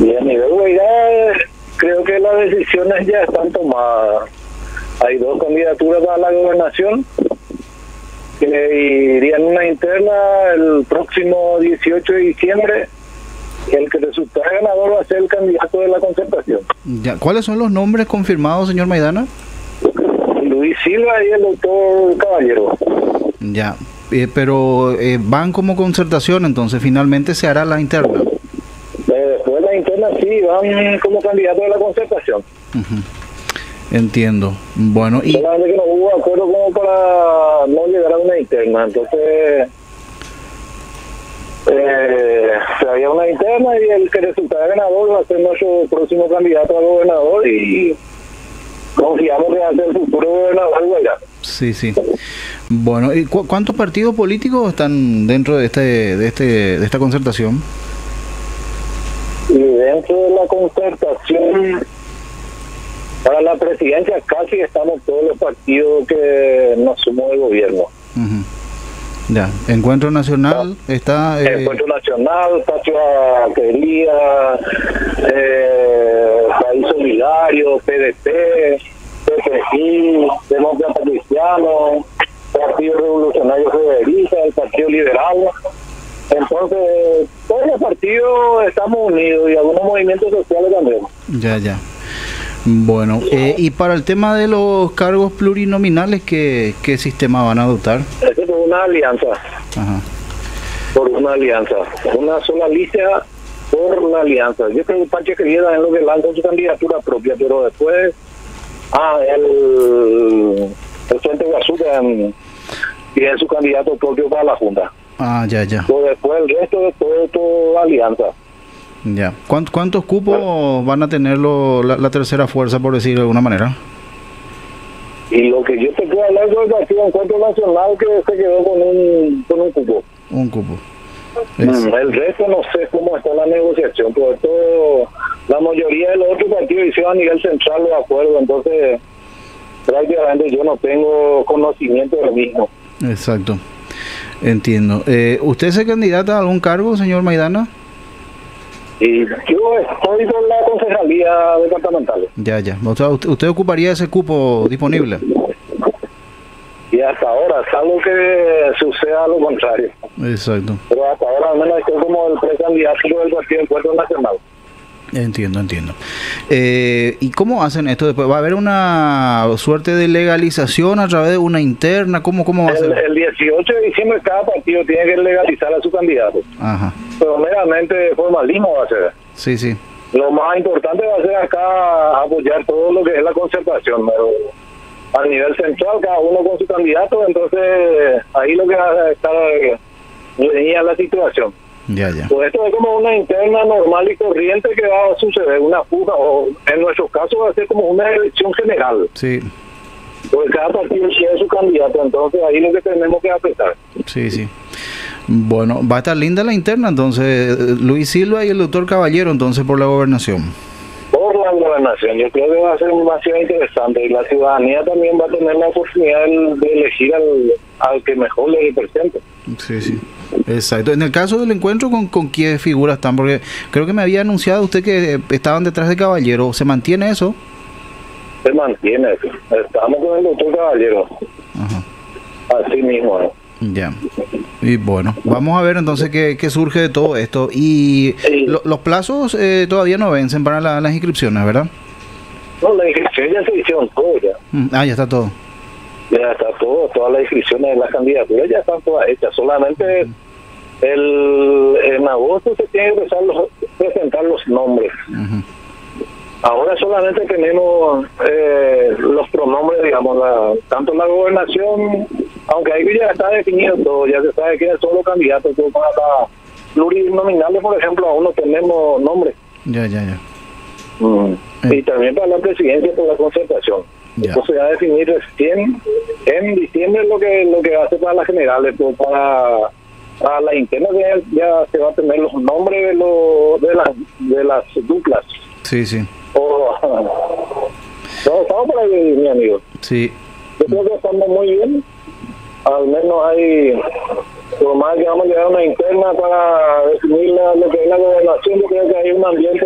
Y a nivel Guairá, creo que las decisiones ya están tomadas. Hay dos candidaturas para la gobernación que irían una interna el próximo 18 de diciembre. El que resulta ganador va a ser el candidato de la Concertación. Ya. ¿Cuáles son los nombres confirmados, señor Maidana? Luis Silva y el doctor Caballero. Ya, pero van como concertación, entonces finalmente se hará la interna. Después de la interna sí, van como candidato de la Concertación. Entiendo. Bueno, y solamente que no hubo acuerdo como para no llegar a una interna, entonces había una interna y el que resultara ganador va a ser nuestro próximo candidato a gobernador y confiamos que va a ser el futuro gobernador de Guairá. Sí. Bueno, ¿y cuántos partidos políticos están dentro de esta concertación? Y dentro de la concertación para la presidencia casi estamos todos los partidos que nos sumó el gobierno. Ya, Encuentro Nacional está... Encuentro Nacional, Patria Quería, País Solidario, PDP, PPI, Demócrata Cristiano, Partido Revolucionario Federalista, el Partido Liberal. Entonces, todos los partidos estamos unidos y algunos movimientos sociales también. Ya. Bueno, y para el tema de los cargos plurinominales, ¿qué sistema van a adoptar? Eso es una alianza. Ajá. Por una alianza. Una sola lista por la alianza. Yo creo que Pache quería en lo que lanza su candidatura propia, pero después el presidente Gazuca tiene su candidato propio para la Junta. Ya. Pero después el resto de todo alianza. Ya. ¿Cuántos cupos van a tener la tercera fuerza, por decir de alguna manera? Y lo que yo te puedo hablar del Partido Encuentro Nacional, que se quedó con un cupo. Un cupo. El resto no sé cómo está la negociación, porque la mayoría de los otros partidos hicieron a nivel central los acuerdos, entonces prácticamente yo no tengo conocimiento del mismo. Exacto. Entiendo. ¿Usted se candidata a algún cargo, señor Maidana? Y yo estoy con la concejalía departamental. Ya. O sea, ¿usted ocuparía ese cupo disponible? Y hasta ahora, salvo que suceda lo contrario. Exacto. Pero hasta ahora al menos estoy como el precandidato del Partido Encuentro Nacional. Entiendo. ¿Y cómo hacen esto después? ¿Va a haber una suerte de legalización a través de una interna? ¿Cómo va a ser? El 18 de diciembre cada partido tiene que legalizar a su candidato. Ajá. Pero meramente formalismo va a ser. Sí. Lo más importante va a ser acá apoyar todo lo que es la concertación, pero a nivel central cada uno con su candidato, entonces ahí lo que va a estar venía la situación. Ya. Pues esto es como una interna normal y corriente que va a suceder, una fuga, o en nuestro caso va a ser como una elección general. Sí. Porque cada partido tiene su candidato, entonces ahí lo que tenemos que apretar. Sí. Bueno, va a estar linda la interna, entonces, Luis Silva y el doctor Caballero, entonces, por la gobernación. Por la gobernación, yo creo que va a ser demasiado interesante y la ciudadanía también va a tener la oportunidad de elegir al que mejor le represente. Sí. Exacto. En el caso del encuentro, ¿con qué figuras están? Porque creo que me había anunciado usted que estaban detrás de Caballero. ¿Se mantiene eso? Se mantiene. Estamos con el doctor Caballero. Ajá. Así mismo, ¿no? Ya. Y bueno, vamos a ver entonces qué surge de todo esto. Y los plazos todavía no vencen para las inscripciones, ¿verdad? No, la inscripción ya se hicieron todo ya. Ya está todo. Ya está todo, todas las inscripciones de las candidaturas ya están todas hechas. Solamente en agosto se tienen que empezar presentar los nombres. Ahora solamente tenemos los pronombres, digamos, tanto la gobernación, aunque ahí ya está definido todo, ya se sabe quiénes son los candidatos, pero para las plurinominales, por ejemplo, aún no tenemos nombres. Ya. Y también para la presidencia por la concertación. Entonces va a definir recién en diciembre lo que va a hacer para las generales, pero para la interna ya se va a tener los nombres de las duplas. Sí. No, estamos por ahí, mi amigo. Sí. Yo creo que estamos muy bien. Al menos hay, por más que vamos a llegar a una interna para definir lo que es la gobernación, yo creo que hay un ambiente